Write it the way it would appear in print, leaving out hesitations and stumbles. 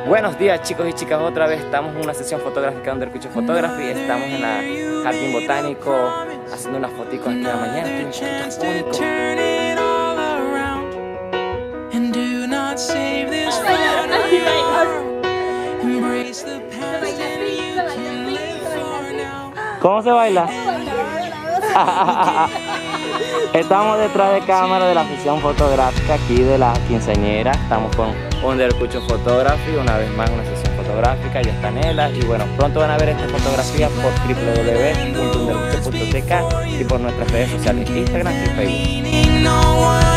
Buenos días chicos y chicas, otra vez estamos en una sesión fotográfica de Undercucho Photography. Estamos en la Jardín Botánico haciendo unas foticos aquí en la mañana. Estoy un poquito ¿Cómo se baila? Estamos detrás de cámara de la sesión fotográfica aquí de la quinceañera. Estamos con Undercucho Photography, una vez más una sesión fotográfica. Ya está Nela y bueno, pronto van a ver esta fotografía por www.undercucho.tk y por nuestras redes sociales Instagram y Facebook.